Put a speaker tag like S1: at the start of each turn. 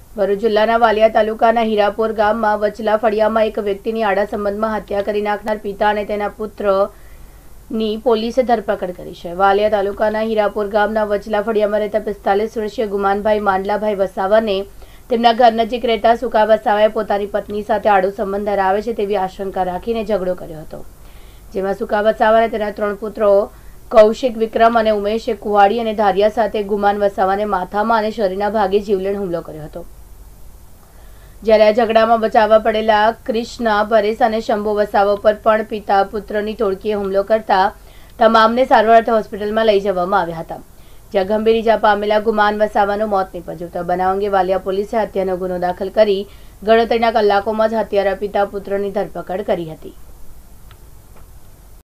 S1: ભરૂચ જિલ્લાના વાલિયા તાલુકાના હીરાપોર ગામમાં વચલા ફળિયામાં એક વ્યક્તિની આડા સંબંધમાં હત્યા કરી નાખનાર પિતા અને તેના પુત્રની પોલીસે ધરપકડ કરી છે। વાલિયા તાલુકાના હીરાપોર ગામના વચલા ફળિયામાં રહેતા 45 વર્ષીય ગુમાનભાઈ માંડલાભાઈ વસાવાને તેમના ઘર નજીક રહેતા સુકા વસાવાએ પોતાની પત્ની સાથે આડો સંબંધ ધરાવે છે તેવી આશંકા રાખીને ઝઘડો કર્યો હતો, જેમાં સુકા વસાવા અને તેના 3 પુત્રો કૌશિક, વિક્રમ અને ઉમેશ કુવાડી અને ધારિયા સાથે ગુમાન વસાવાને માથામાં અને શરીરના ભાગે જીવલેણ હુમલો કર્યો હતો। જ્યારે આ ઝઘડામાં બચાવવા પડેલા કૃષ્ણા, પરેશ અને શંભુ વસાવા પર પણ પિતા પુત્રની ટોળકીએ હુમલો કરતા તમામને સારવાર અર્થે હોસ્પિટલમાં લઈ જવામાં આવ્યા હતા, જ્યાં ગંભીર ઇજા પામેલા ગુમાન વસાવાનું મોત નીપજ્યું હતું। બનાવ અંગે વાલિયા પોલીસે હત્યાનો ગુનો દાખલ કરી ગણતરીના કલાકોમાં જ હત્યારા પિતા પુત્રની ધરપકડ કરી હતી।